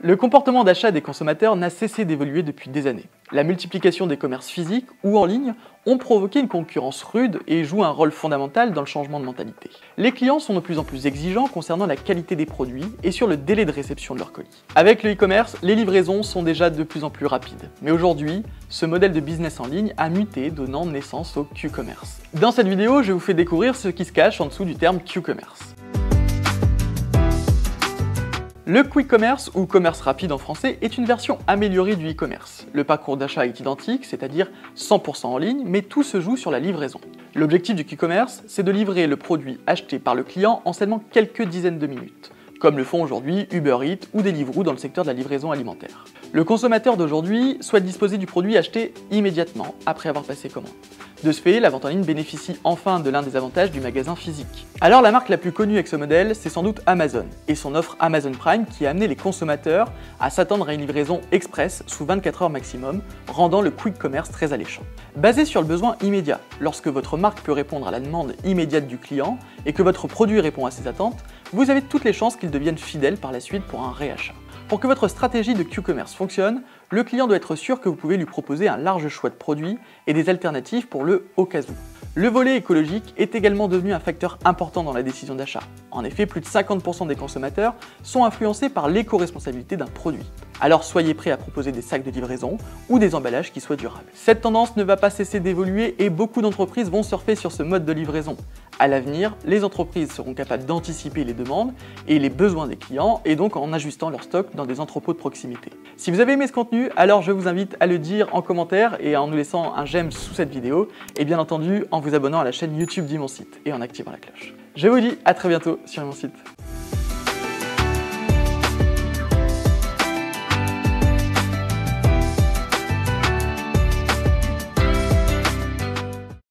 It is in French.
Le comportement d'achat des consommateurs n'a cessé d'évoluer depuis des années. La multiplication des commerces physiques ou en ligne ont provoqué une concurrence rude et jouent un rôle fondamental dans le changement de mentalité. Les clients sont de plus en plus exigeants concernant la qualité des produits et sur le délai de réception de leurs colis. Avec le e-commerce, les livraisons sont déjà de plus en plus rapides. Mais aujourd'hui, ce modèle de business en ligne a muté, donnant naissance au Q-commerce. Dans cette vidéo, je vous fais découvrir ce qui se cache en dessous du terme Q-commerce. Le quick commerce, ou commerce rapide en français, est une version améliorée du e-commerce. Le parcours d'achat est identique, c'est-à-dire 100% en ligne, mais tout se joue sur la livraison. L'objectif du quick commerce, c'est de livrer le produit acheté par le client en seulement quelques dizaines de minutes, comme le font aujourd'hui Uber Eats ou Deliveroo dans le secteur de la livraison alimentaire. Le consommateur d'aujourd'hui souhaite disposer du produit acheté immédiatement après avoir passé commande. De ce fait, la vente en ligne bénéficie enfin de l'un des avantages du magasin physique. Alors la marque la plus connue avec ce modèle, c'est sans doute Amazon, et son offre Amazon Prime qui a amené les consommateurs à s'attendre à une livraison express sous 24 heures maximum, rendant le quick commerce très alléchant. Basé sur le besoin immédiat, lorsque votre marque peut répondre à la demande immédiate du client et que votre produit répond à ses attentes, vous avez toutes les chances qu'il devienne fidèle par la suite pour un réachat. Pour que votre stratégie de Q-commerce fonctionne, le client doit être sûr que vous pouvez lui proposer un large choix de produits et des alternatives pour le au cas où. Le volet écologique est également devenu un facteur important dans la décision d'achat. En effet, plus de 50% des consommateurs sont influencés par l'éco-responsabilité d'un produit. Alors soyez prêts à proposer des sacs de livraison ou des emballages qui soient durables. Cette tendance ne va pas cesser d'évoluer et beaucoup d'entreprises vont surfer sur ce mode de livraison. À l'avenir, les entreprises seront capables d'anticiper les demandes et les besoins des clients et donc en ajustant leur stock dans des entrepôts de proximité. Si vous avez aimé ce contenu, alors je vous invite à le dire en commentaire et en nous laissant un j'aime sous cette vidéo et bien entendu en vous abonnant à la chaîne YouTube d'Imonsite et en activant la cloche. Je vous dis à très bientôt sur Imonsite.